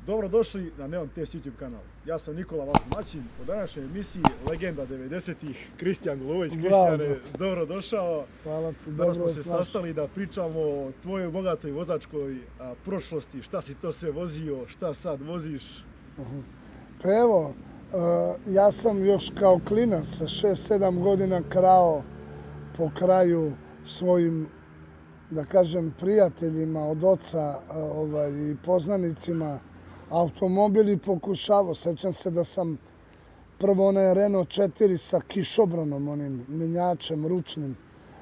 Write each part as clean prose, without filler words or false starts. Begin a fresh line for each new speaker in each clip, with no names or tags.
Dobrodošli na Neon Test YouTube kanal. Ja sam Nikola, vaš domaćin. U današnjoj emisiji legenda 90-ih, Kristijan Golubović. Kristijane, dobrodošao.
Hvala ti, dobro.
Danas smo se sastali da pričamo o tvojoj bogatoj vozačkoj prošlosti. Šta si to sve vozio, šta sad voziš?
Pa evo, ja sam još kao klinac sa 6-7 godina krao po kraju svojim, da kažem, prijateljima od oca i poznanicima automobil i pokušavao. Sećam se da sam prvo onaj Renault 4 sa kišobranom, onim menjačem ručnim,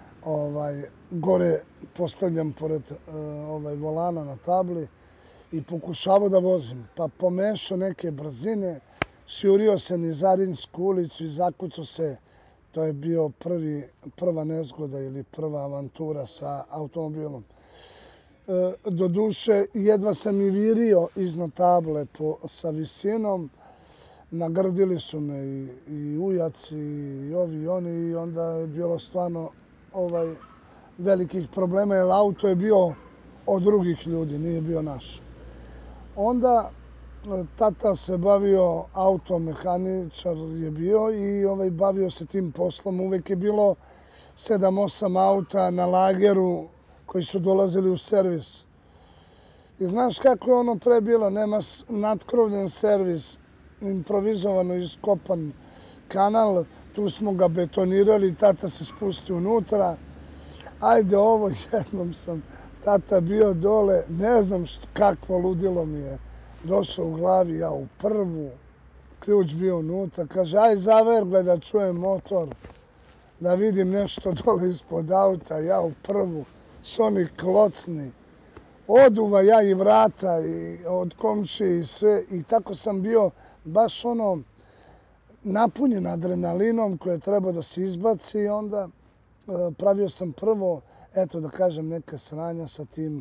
gore postavljam pored volana na tabli i pokušavao da vozim. Pa pomešao neke brzine, sjurio se niz Zarinsku ulicu i zakucao se. To je bio prva nezgoda ili prva avantura sa automobilom. Doduše, jedva sam i virio iznad table sa visinom. Nagrdili su me i ujaci i ovi i oni i onda je bilo stvarno velikih problema jer auto je bio od drugih ljudi, nije bio naš. Onda tata se bavio, automehaničar je bio i bavio se tim poslom. Uvek je bilo 7-8 auta na lageru koji su dolazili u servis. I znaš kako je ono pre bilo, nema natkrovljen servis, improvizovano iskopan kanal, tu smo ga betonirali, tata se spusti unutra. Ajde, ovo jednom sam tata bio dole, ne znam kakvo ludilo mi je došao u glavi, ja u prvu, ključ bio unutra, kaže aj zavergle da čujem motor, da vidim nešto dole ispod auta, ja u prvu, s oni klocni, oduva ja i vrata i od komšije i sve i tako sam bio baš ono napunjen adrenalinom koje treba da se izbaci i onda pravio sam prvo, eto da kažem, neka sranja sa tim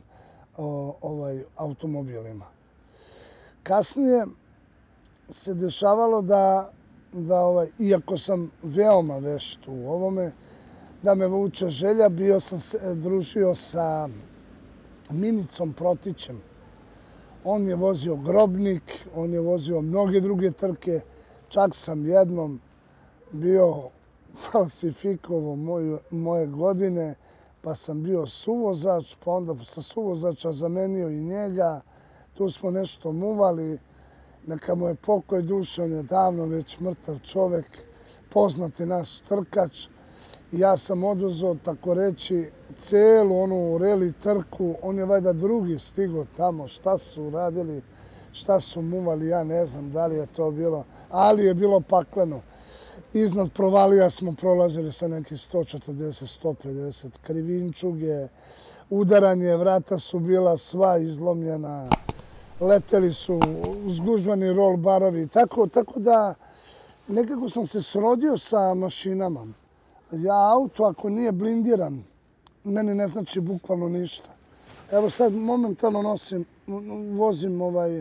automobilima. Kasnije se dešavalo da iako sam veoma vešt u ovome, da me vuče želja, bio sam se družio sa Mimicom Protićem. On je vozio Grobnik, on je vozio mnoge druge trke, čak sam jednom bio falsifikovao moje godine, pa sam bio suvozač, pa onda sa suvozača zamenio i njega. Tu smo nešto muvali, neka mu je pokoj duše, on je davno već mrtav čovek, poznati naš trkač. Ja sam oduzeo, tako reći, celu onu reli trku, on je valjda drugi stigo tamo, šta su radili, šta su muvali, ja ne znam da li je to bilo, ali je bilo pakleno. Iznad provalija smo prolazili sa nekih 140-150, krivinčuge, udaranje, vrata su bila sva izlomljena, leteli su zgužvani roll barovi, tako da nekako sam se srodio sa mašinama. Ja auto ako nije blindiran, meni ne znači bukvalno ništa. Evo sad momentalno vozim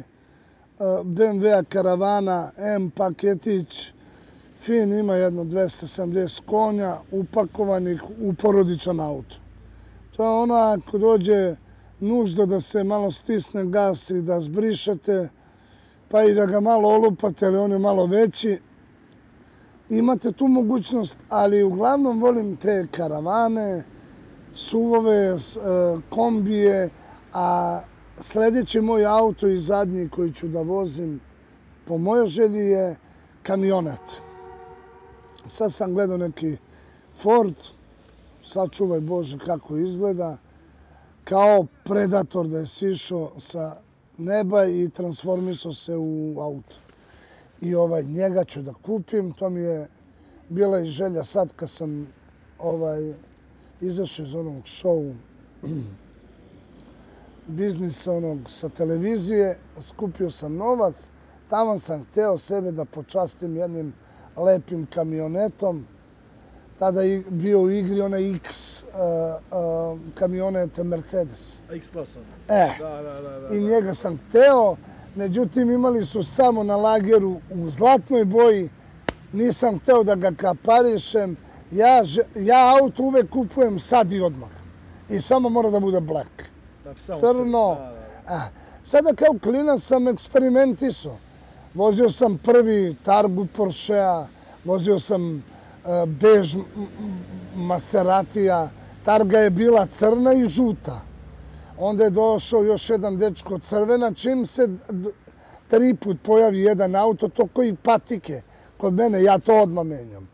BMW Karavana, M paketić, fin, ima jedno 270 konja, upakovanih u porodičan auto. To je ono ako dođe nužda da se malo stisne gas i da zbrišete, pa i da ga malo olupate, ali on je malo veći. Imate tu mogućnost, ali uglavnom volim te karavane, suvove, kombije, a sljedeći moj auto i zadnji koji ću da vozim po mojoj želji je kamionet. Sad sam gledao neki Ford, sačuvaj Bože kako izgleda, kao Predator da je sišao sa neba i transformisao se u auto. I njega ću da kupim, to mi je bila i želja sad kad sam izašao iz onog show biznisa sa televizije, skupio sam novac, tamo sam hteo sebe da počastim jednim lepim kamionetom. Tada je bio u igri onaj X kamionet Mercedes.
X klasa.
I njega sam hteo, međutim imali su samo na lageru u zlatnoj boji, nisam hteo da ga kaparišem. Ja auto uvek kupujem sad i odmah. I samo mora da bude black. Crno. Sada kao klinac sam eksperimentisao. Vozio sam prvi Targu Porschea, vozio sam bež Maseratija. Targa je bila crna i žuta. Onda je došao još jedan dečko crvena. Čim se 3 put pojavi jedan auto, to koji patike. Kod mene, ja to odmah menjam.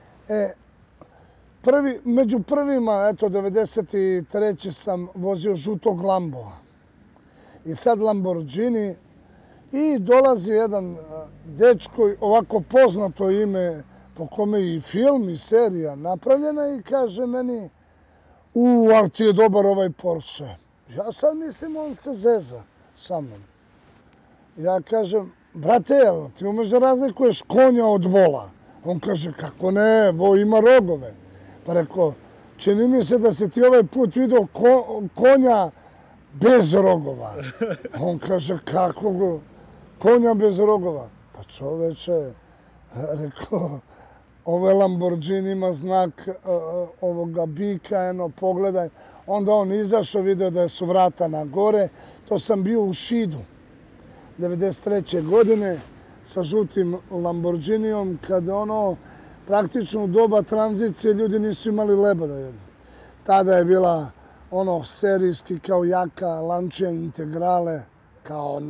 Među prvima, 93. sam vozio žutog Lamboa. I sad Lamborghini. I dolazi jedan dečko, ovako poznato ime, po kome i film i serija napravljena, i kaže meni: ali ti je dobar ovaj Porsche. Ja sad mislim, on se zeza sa mnom. Ja kažem: brate, jel ti umeš da razlikuješ konja od vola? On kaže: kako ne, vo ima rogove. Pa rekao: čini mi se da se ti ovaj put vidio konja bez rogova. On kaže: kako konja bez rogova? Pa čoveče, rekao, ovaj Lamborghini ima znak ovoga bika, pogledaj. Onda on izašao, vidio da su vrata na gore. To sam bio u Šidu, 93. godine, sa žutim Lamborghinijom, kada praktično u doba tranzicije ljudi nisu imali leba da jedu. Tada je bila serijski kao jaka Lancia Integrale, kao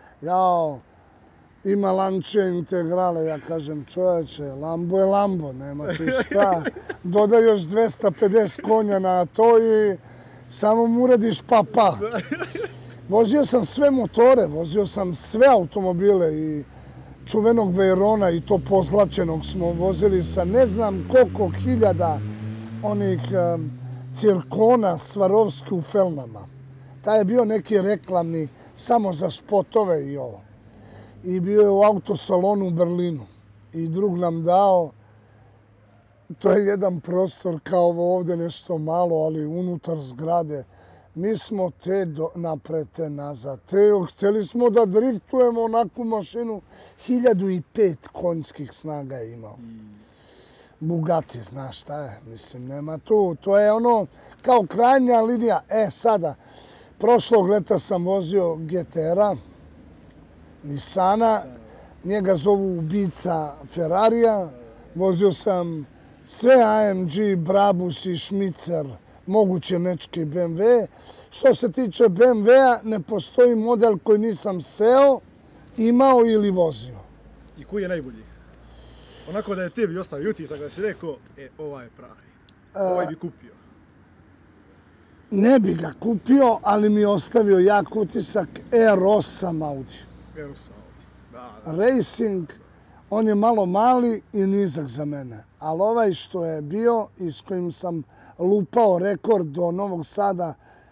ima Lancia Integrale, ja kažem: čovječe, Lambo je Lambo, nema tu šta. Dodaj još 250 konja na to i samo mu uradiš pa. Vozio sam sve motore, vozio sam sve automobile, i čuvenog Veyrona, i to pozlačenog smo vozili sa ne znam koliko hiljada onih cirkona Swarovski u felnama. Taj je bio neki reklamni, samo za spotove i ovo. I bio je u autosalonu u Berlinu. I drug nam dao, to je jedan prostor kao ovdje nešto malo, ali unutar zgrade. Mi smo te napred, te nazad. Htjeli smo da driftujemo onakvu mašinu. 1005 konjskih snaga je imao. Bugatti, znaš šta je? Mislim, nema tu. To je kao krajnja linija. Sada, prošlog leta sam vozio GTR-a, Nissana, njega zovu ubica Ferrarija. Vozio sam sve AMG, Brabus i Šmicer, moguće mečke BMW. Što se tiče BMW-a, ne postoji model koji nisam seo, imao ili vozio.
I koji je najbolji? Onako da je tebi ostavio utisak da si rekao: ovaj je pravi, ovaj bi kupio.
Ne bi ga kupio, ali mi je ostavio jak utisak R8 Audi.
R8 Audi, da.
Racing, on je malo mali i nizak za mene. Ali ovaj što je bio i s kojim sam lupao rekord do Novog Sada,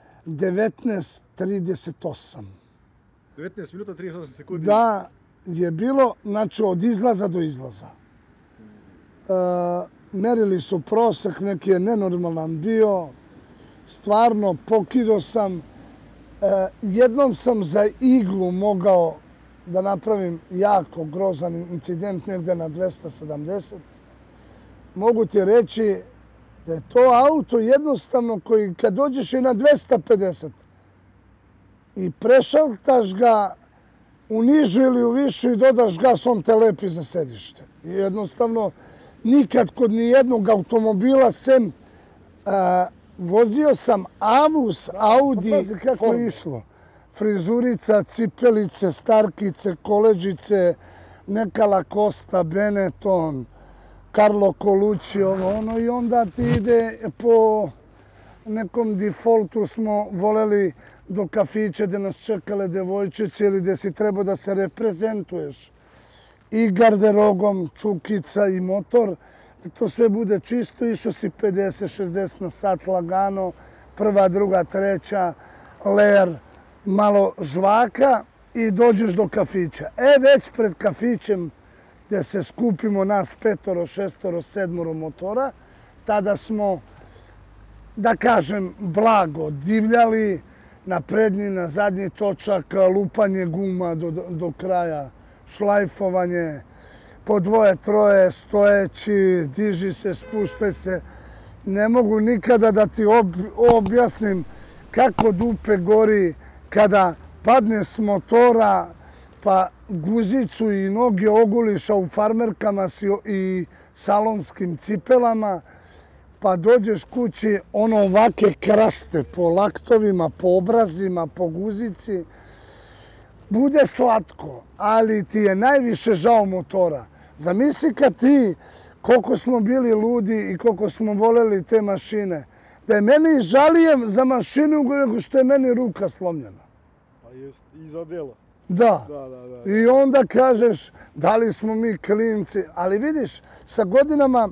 19:38.
19 minuta 38 sekundi.
Da, je bilo, znači, od izlaza do izlaza. Merili su prosek, neki je nenormalan bio. Stvarno, pokidao sam. Jednom sam za iglu mogao da napravim jako grozan incident negde na 270. Mogu ti reći da je to auto jednostavno koji kad dođeš i na 250 i prešaltaš ga u nižu ili u višu i dodaš gas, on te lepi za sedište. I jednostavno nikad kod nijednog automobila sem vozio sam Avus, Audi. Pazi kako je išlo. Frizurica, cipelice, starkice, koleđice, neka Lacosta, Benetton, Carlo Colucci, i onda ti ide po nekom defaultu. Smo voleli do kafića gde nas čekale devojčice ili gde si trebao da se reprezentuješ. I garderogom, čukica i motor. Da to sve bude čisto, išao si 50-60 na sat lagano, prva, druga, treća, ler, malo žvaka i dođeš do kafića. Već pred kafićem gde se skupimo nas 5, 6, 7 motora, tada smo, da kažem, blago divljali na prednji, na zadnji točak, lupanje guma do kraja, šlajfovanje, po 2, 3, stojeći, diži se, spuštaj se. Ne mogu nikada da ti objasnim kako dupe gori kada padne s motora, pa guzicu i noge oguliš, a u farmerkama si i salonskim cipelama, pa dođeš kući, ono ovake kraste po laktovima, po obrazima, po guzici. Bude slatko, ali ti je najviše žao motora. Zamisli kad ti, koliko smo bili ludi i koliko smo voleli te mašine, da je meni žalije za mašinu nego što je meni ruka slomljena.
Pa jest, i za delo.
Da. I onda kažeš da li smo mi klinci, ali vidiš, sa godinama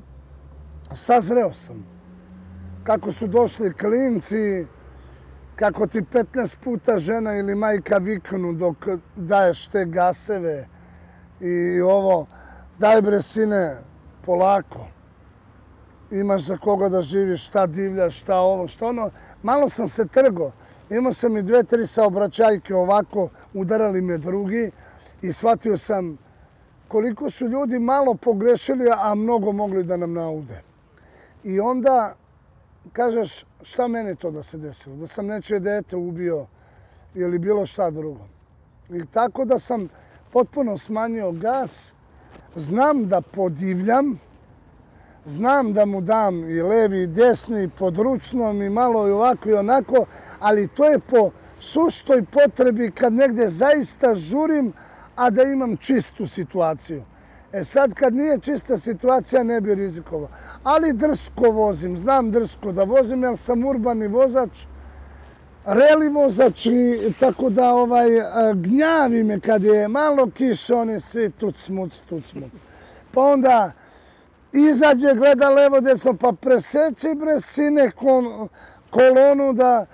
sazreo sam. Kako su došli klinci, kako ti 15 puta žena ili majka viknu dok daješ te gaseve i ovo, daj bre sine, polako. Imaš za koga da živiš, šta divljaš, šta ovo, šta ono. Malo sam se trgo. Imao sam i 2-3 saobraćajke ovako, udarali me drugi i shvatio sam koliko su ljudi malo pogrešili, a mnogo mogli da nam naude. I onda kažeš šta meni to da se desilo, da sam nečije dete ubio ili bilo šta drugo. I tako da sam potpuno smanjio gas, znam da podivljam, znam da mu dam i levi i desni, pod ručnom i malo i ovako i onako, ali to je po suštoj potrebi kad negde zaista žurim, a da imam čistu situaciju. E sad kad nije čista situacija ne bi rizikovao. Ali drsko vozim, znam drsko da vozim jer sam urbani vozač, reli vozač i tako da gnjavi me kad je malo kiša, oni svi tuc-muc. Pa onda izađe, gleda levo, desno, pa preseći bre sine kolonu da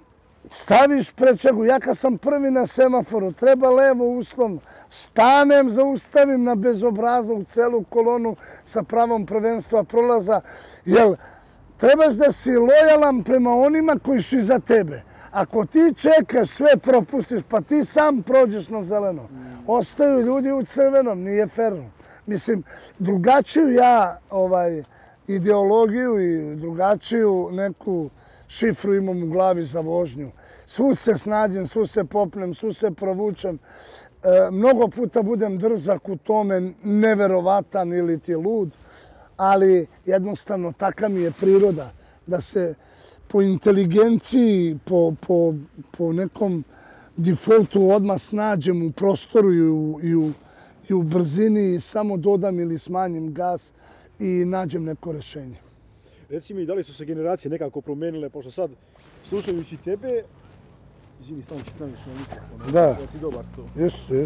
staviš prečegu. Ja kad sam prvi na semaforu, treba levo uslovno, stanem, zaustavim na bezobraza u celu kolonu sa pravom prvenstva prolaza, jer trebaš da si lojalan prema onima koji su iza tebe. Ako ti čekaš, sve propustiš, pa ti sam prođeš na zeleno. Ostaju ljudi u crvenom, nije ferno. Mislim, drugačiju ja ideologiju i drugačiju neku šifru imam u glavi za vožnju. Svu se snađem, svu se popnem, svu se provučem. Mnogo puta budem drzak u tome, neverovatan ili ti lud, ali jednostavno taka mi je priroda da se po inteligenciji, po nekom defaultu odmah snađem u prostoru i u brzini, samo dodam ili smanjim gas i nađem neko rešenje.
Reci mi, da li su se generacije nekako promenile, pošto sad, slušajući tebe, izvini, samo ću krenut na mikrofon.
Da.
Ti dobar to.
Jesu.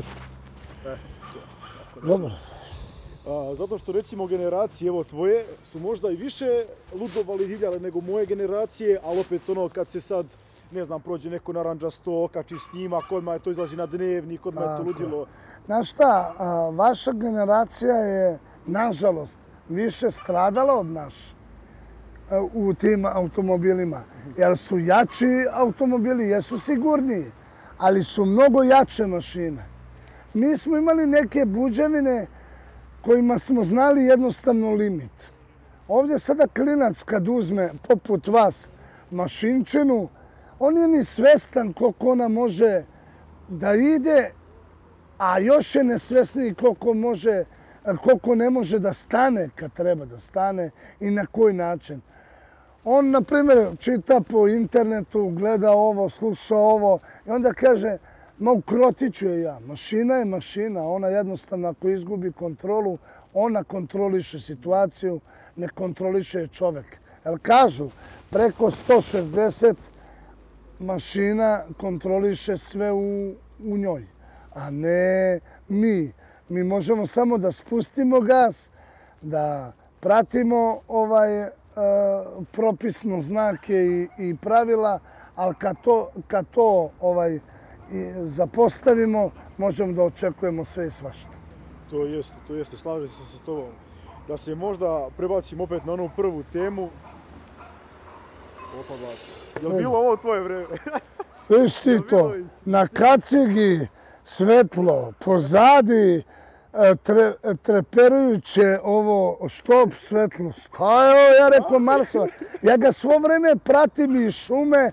Dobar.
Zato što recimo generacije, evo tvoje, su možda i više ludovali i divljale nego moje generacije, ali opet ono kad se sad, ne znam, prođe neko naranđasto, okači snimak, odmah je to izlazi na dnevnik, odmah je to ludilo.
Znaš šta, vaša generacija je, nažalost, više stradala od nas u tim automobilima. Jer su jači automobili, jesu sigurniji, ali su mnogo jače mašine. Mi smo imali neke buđevine kojima smo znali jednostavno limit. Ovdje sada klinac kad uzme, poput vas, mašinčinu, on nije ni svestan koliko ona može da ide, a još je nesvesniji koliko ne može da stane kad treba da stane i na koji način. On, na primjer, čita po internetu, gleda ovo, sluša ovo i onda kaže, ma ukrotit ću je ja. Mašina je mašina, ona jednostavno ako izgubi kontrolu, ona kontroliše situaciju, ne kontroliše je čovek. Jer kažu, preko 160 mašina kontroliše sve u njoj, a ne mi. Mi možemo samo da spustimo gas, da pratimo propisno znake i pravila, ali kad to zapostavimo, možemo da očekujemo sve i svašta.
To jeste, slažem se sa tobom. Da se možda prebacim opet na onu prvu temu. Opa, bak. Je li bilo ovo tvoje vreme?
Viš ti to, na kacigi svetlo, pozadi treperujuće ovo štop svetlo. Šta je ovo, ja rekao Marsova. Ja ga svo vreme pratim iz šume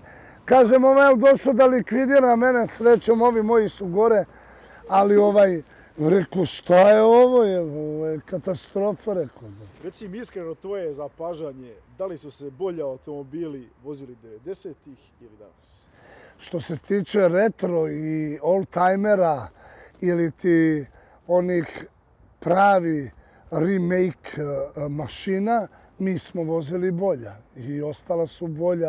kažem, je došao da likvidira mene, srećom, ovi moji su gore, ali rekao, šta je ovo, ovo je katastrofa, rekao.
Reci mi iskreno tvoje zapažanje, da li su se bolje automobili vozili 90-ih ili danas?
Što se tiče retro i oldtimera ili ti onih pravi remake mašina, mi smo vozili bolja i ostala su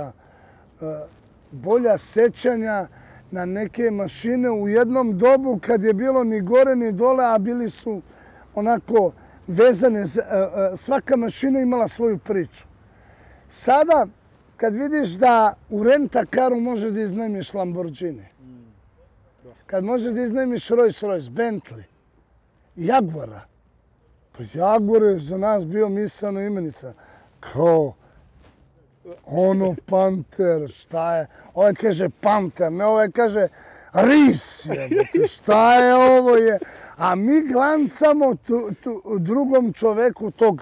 bolja sećanja na neke mašine u jednom dobu kad je bilo ni gore ni dole, a bili su onako vezane, svaka mašina imala svoju priču. Sada, kad vidiš da u rent-a-caru možeš da iznajmiš Lamborghini, kad možeš da iznajmiš Rolls-Royce, Bentley, Jaguara, pa Jaguar je za nas bio misaona imenica, kao Panter, šta je, ovaj kaže Panter, ne ovaj kaže Ris, šta je ovo je, a mi glancamo drugom čoveku tog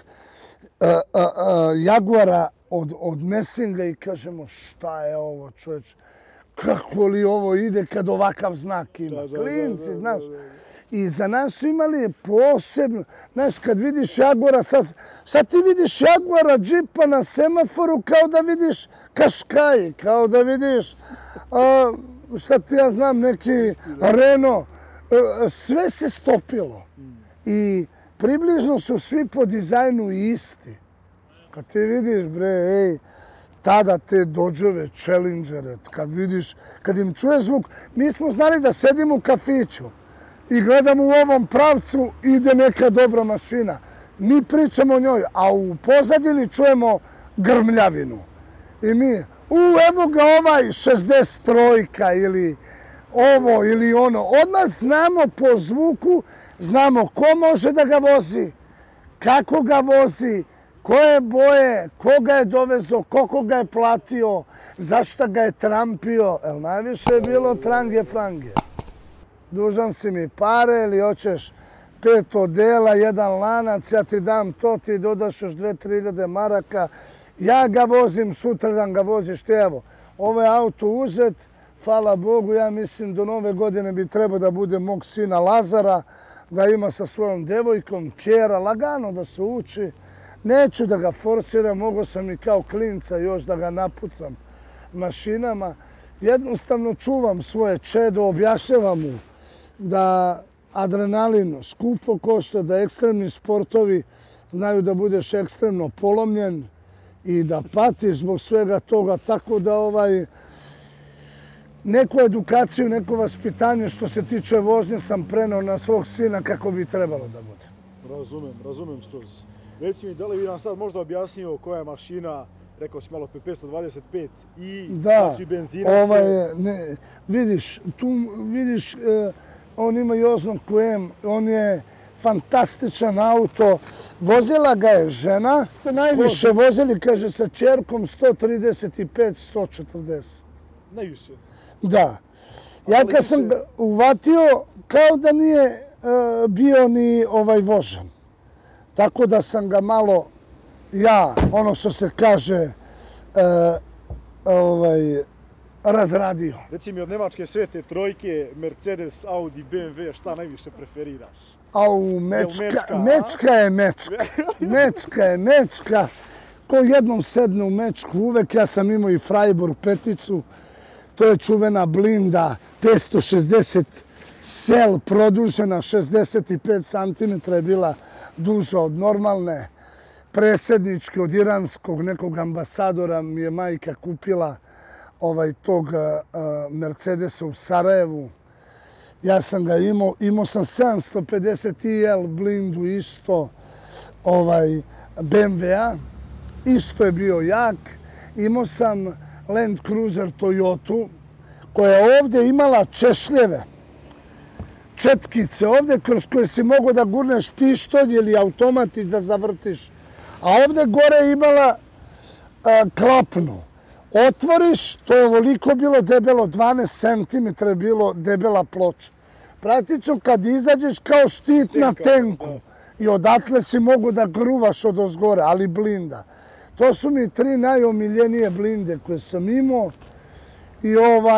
Jaguara od Messinga i kažemo šta je ovo čoveč, kako li ovo ide kad ovakav znak ima, klinci, znaš. I za nas su imali posebno, znaš, kad vidiš Jaguara, sad ti vidiš Jaguara, džipa na semaforu kao da vidiš Kaškaji, kao da vidiš, šta ti ja znam, neki Renault, sve se stopilo. I približno su svi po dizajnu isti. Kad ti vidiš, bre, tada te Dodževe, Challengere, kad im čuješ zvuk, mi smo znali da sedimo u kafiću i gledamo u ovom pravcu, ide neka dobra mašina. Mi pričamo o njoj, a u pozadini čujemo grmljavinu. I mi, evo ga ovaj 63-ka ili ovo ili ono. Odmah znamo po zvuku, znamo ko može da ga vozi, kako ga vozi, koje boje, koga je dovezo, koliko ga je platio, zašto ga je trampio. Najviše je bilo trange frange. Dužan si mi pare ili hoćeš 5 odela, jedan lanac, ja ti dam to, ti dodaš još 2-3 maraka, ja ga vozim, sutradan ga voziš ti, evo. Ovo je auto uzet, hvala Bogu, ja mislim do nove godine bi trebao da bude mog sina Lazara, da ima sa svojom devojkom, Kjera, lagano da se uči. Neću da ga forsiram, mogao sam i kao klinca još da ga napucam mašinama. Jednostavno čuvam svoje čedo, objašnjavam mu da adrenalin skupo košta, da ekstremni sportovi znaju da budeš ekstremno polomljen i da patiš zbog svega toga, tako da neku edukaciju, neko vaspitanje što se tiče vožnje sam preneo na svog sina kako bi trebalo da bude.
Razumem skroz. Reci mi, da li bi nam sad možda objasnio koja je mašina, rekao si malo 525 i znači benzinac?
Vidiš, on ima Jozno QM, on je fantastičan auto. Vozila ga je žena, ste najviše vozili, kaže, sa čerkom 135-140.
Najviše?
Da. Ja kad sam ga uvatio, kao da nije bio ni vožen. Tako da sam ga malo, ono što se kaže, razradio.
Reci mi, od nemačke svete trojke, Mercedes, Audi, BMW, šta najviše preferiraš?
Mečka je mečka. Mečka je mečka. Ko jednom sedne u mečku, uvek, ja sam imao i Freiburg peticu, to je čuvena blinda, 560 sel produžena, 65 cm je bila duža od normalne. Predsjednički od iranskog nekog ambasadora mi je majka kupila tog Mercedesa u Sarajevu. Ja sam ga imao sam 750 IL blindu isto BMW-a, isto je bio jak. Imao sam Land Cruiser Toyotu koja je ovdje imala češljeve, četkice ovdje kroz koje si mogao da gurneš pištolj ili automat i da zavrtiš. A ovdje gore je imala klapnu. Otvoriš, to je ovoliko bilo debelo, 12 cm je bilo debela ploča. Praktično kad izađeš kao štit na tenku i odatle si mogu da gruvaš od ozgore, ali blinda. To su mi 3 najomiljenije blinde koje sam imao I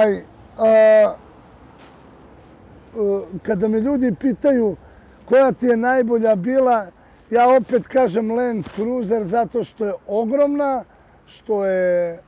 kada me ljudi pitaju koja ti je najbolja bila, ja opet kažem Land Cruiser zato što je ogromna, što je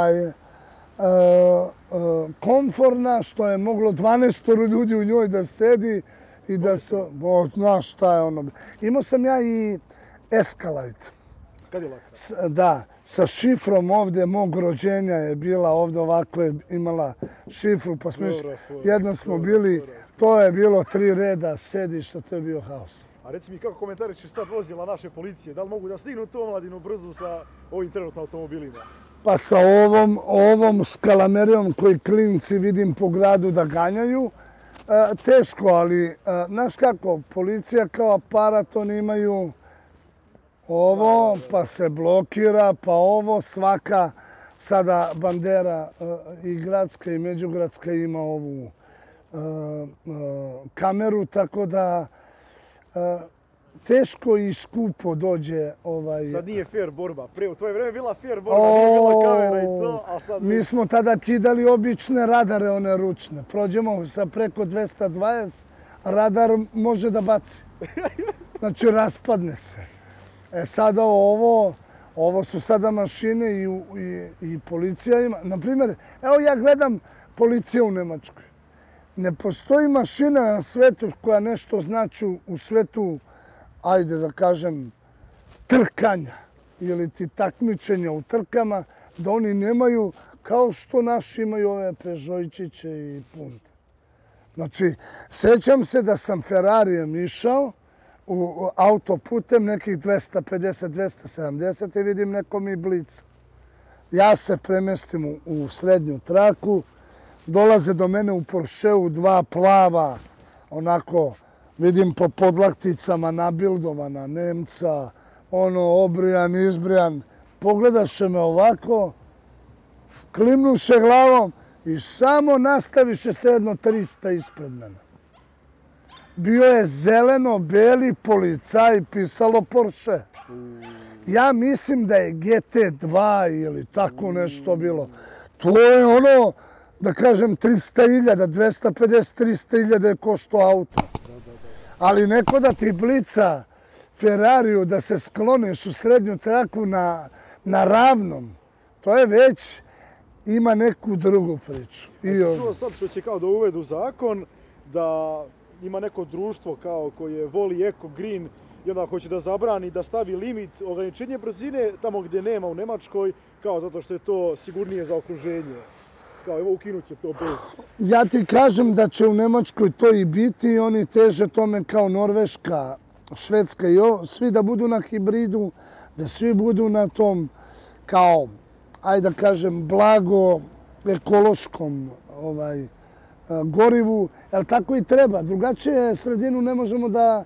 komforna, što je moglo 12 ljudi u njoj da sedi i da se... Znaš šta je ono... Imao sam ja i Escalade.
Cadillac.
Da, sa šifrom ovdje mog rođenja je bila ovdje ovako je imala šifru, pa smo jednom smo bili, to je bilo 3 reda sedišta, to je bio haos.
A reci mi kako komentarišeš sad vozila naše policije, da li mogu da stignu tu omladinu brzo sa ovim trenutno automobilima?
Pa sa ovom skalamerijom koji klinci vidim po gradu da ganjaju, teško, ali znaš kako, policija kao aparat, oni imaju ovo, pa se blokira, pa ovo, svaka sada bandera i gradska i međugradska ima ovu kameru, tako da teško i skupo dođe
Sad nije fair borba. U tvoje vreme bila fair borba, nije bila kamera i to, a sad...
Mi smo tada kidali obične radare, one ručne. Prođemo sa preko 220, radar može da baci. Znači, raspadne se. Sada ovo su sada mašine i policija ima. Naprimjer, evo ja gledam policija u Nemačkoj. Ne postoji mašina na svetu koja nešto znači u svetu, ajde da kažem, trkanja ili ti takmičenja u trkama, da oni nemaju kao što naši imaju ove Peugeotčiće i Punte. Znači, sećam se da sam Ferrarijem išao u autoputem nekih 250-270 i vidim neko mi blica. Ja se premestim u srednju traku, dolaze do mene u Porscheu 2 plava, onako vidim po podlakticama nabildovana Nemca, obrijan, izbrijan. Pogledaše me ovako, klimnuše glavom i samo nastaviše se jedno 300 ispred mene. Bio je zeleno-beli policaj, pisalo Porsche. Ja mislim da je GT2 ili tako nešto bilo. To je ono, da kažem, 300.000, 250-300.000 je koštao auto. Ali neko da ti blica Ferrariju, da se skloniš u srednju traku na ravnom, to je već, ima neku drugu priču.
Jesi čuo sad što će kao da uvedu zakon, da ima neko društvo kao koje voli Eco Green i onda hoće da zabrani, da stavi limit ograničenje brzine tamo gdje nema u Nemačkoj, kao zato što je to sigurnije za okruženje. Kao evo ukinut će to bez...
Ja ti kažem da će u Nemačkoj to i biti i oni teže tome kao Norveška, Švedska i svi da budu na hibridu, da svi budu na tom kao, ajde da kažem, blago ekološkom gorivu, jer tako i treba. Drugačije sredinu ne možemo da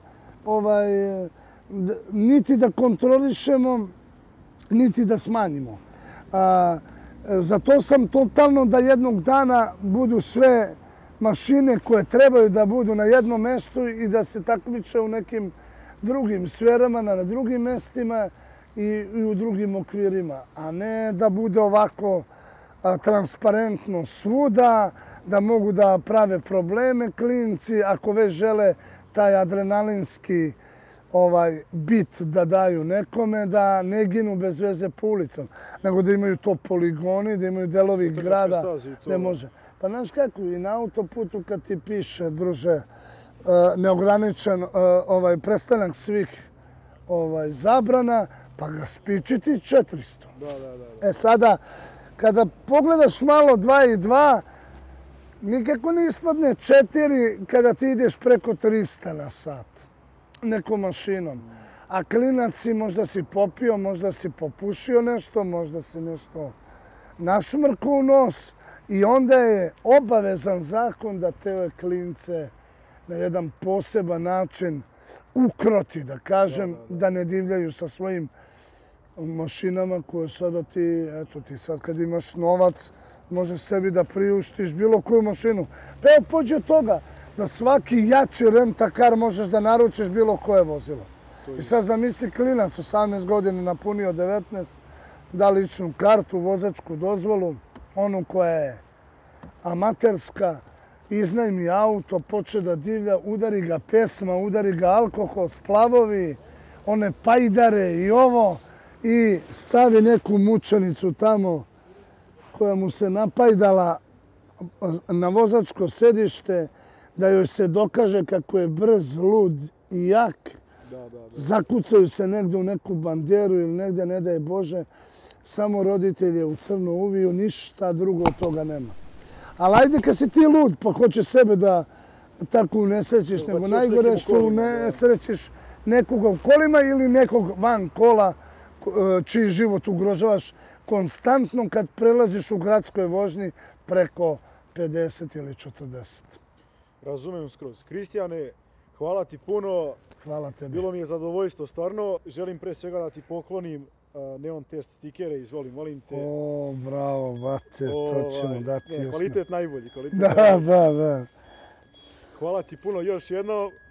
niti da kontrolišemo, niti da smanjimo. Zato sam totalno da jednog dana budu sve mašine koje trebaju da budu na jednom mjestu i da se takmiče u nekim drugim sferama, na drugim mjestima i u drugim okvirima, a ne da bude ovako transparentno svuda, da mogu da prave probleme klinci, ako već žele taj adrenalinski bit da daju nekome, da ne ginu bez veze po ulicama, nego da imaju to poligoni, da imaju delovi grada, ne može. Pa znaš kako, i na autoputu kad ti piše, druže, neograničen prestanak svih zabrana, pa ga spičiti 400. Sada, kada pogledaš malo 2 i 2, nikako ne ispadne 4 kada ti ideš preko 300 na sat nekom mašinom. A klinac si možda si popio, možda si popušio nešto, možda si nešto našmrkao u nos i onda je obavezan zakon da te klince na jedan poseban način ukroti, da kažem, da ne divljaju sa svojim mašinama koje sada ti, eto ti sad kad imaš novac, možeš sebi da priuštiš bilo koju mašinu. Pa evo pođe od toga da svaki jači rentakar možeš da naručiš bilo koje vozilo. I sad zamisli klinac, 18 godina napunio 19, da ličnu kartu, vozačku dozvolu, onu koja je amaterska, iznajmi auto, poče da divlja, udari ga pesma, udari ga alkohol, splavovi, one pajdare i ovo, i stavi neku mučenicu tamo koja mu se napajdala na vozačko sedište, da joj se dokaže kako je brz, lud i jak. Zakucaju se negdje u neku banderu ili negdje, ne daj Bože, samo roditelj je u crno uviju, ništa drugo od toga nema. Ali ajde kad si ti lud pa hoćeš sebe da tako unesrećiš, nego najgore što unesrećiš nekoga u kolima ili nekog van kola čiji život ugrožavaš konstantno kad prelaziš u gradskoj vožnji preko 50 ili 40.
Razumijem skroz. Kristijane, hvala ti puno.
Hvala tebi.
Bilo mi je zadovoljstvo, stvarno. Želim pre svega da ti poklonim neon test stikere, izvoli, molim te.
O, bravo, bate, to ćemo dati još.
Kvalitet najbolji.
Da.
Hvala ti puno još jednom.